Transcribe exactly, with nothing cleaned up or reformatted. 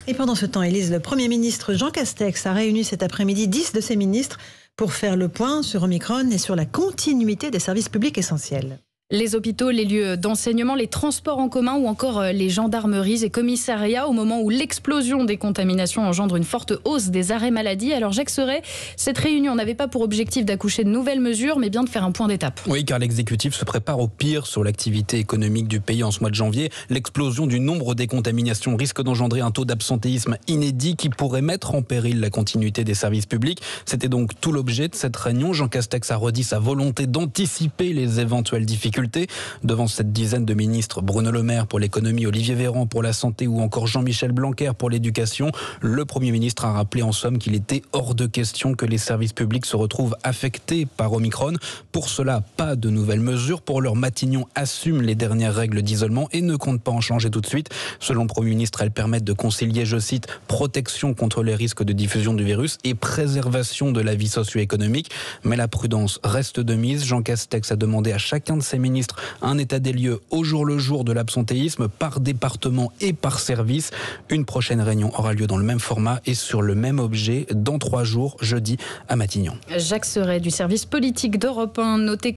Et pendant ce temps, Élise, le Premier ministre Jean Castex a réuni cet après-midi dix de ses ministres pour faire le point sur Omicron et sur la continuité des services publics essentiels. Les hôpitaux, les lieux d'enseignement, les transports en commun ou encore les gendarmeries et commissariats au moment où l'explosion des contaminations engendre une forte hausse des arrêts maladie. Alors Jacques Serret, cette réunion n'avait pas pour objectif d'accoucher de nouvelles mesures, mais bien de faire un point d'étape. Oui, car l'exécutif se prépare au pire sur l'activité économique du pays en ce mois de janvier. L'explosion du nombre des contaminations risque d'engendrer un taux d'absentéisme inédit qui pourrait mettre en péril la continuité des services publics. C'était donc tout l'objet de cette réunion. Jean Castex a redit sa volonté d'anticiper les éventuelles difficultés. Devant cette dizaine de ministres, Bruno Le Maire pour l'économie, Olivier Véran pour la santé ou encore Jean-Michel Blanquer pour l'éducation, le Premier ministre a rappelé en somme qu'il était hors de question que les services publics se retrouvent affectés par Omicron. Pour cela, pas de nouvelles mesures. Pour l'heure, Matignon assume les dernières règles d'isolement et ne compte pas en changer tout de suite. Selon le Premier ministre, elles permettent de concilier, je cite, protection contre les risques de diffusion du virus et préservation de la vie socio-économique. Mais la prudence reste de mise. Jean Castex a demandé à chacun de ses ministres un état des lieux au jour le jour de l'absentéisme par département et par service. Une prochaine réunion aura lieu dans le même format et sur le même objet dans trois jours, jeudi à Matignon. Jacques Serret du service politique d'Europe un, noté